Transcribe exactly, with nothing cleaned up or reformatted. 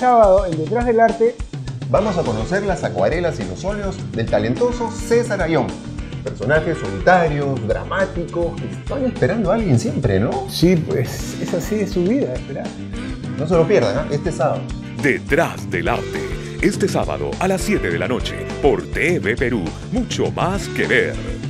sábado en Detrás del Arte vamos a conocer las acuarelas y los óleos del talentoso César Ayón. Personajes solitarios, dramáticos, que están esperando a alguien siempre, ¿no? Sí, pues es así de su vida, esperar. No se lo pierdan, ¿eh? Este sábado. Detrás del Arte, este sábado a las siete de la noche por T V Perú. Mucho más que ver.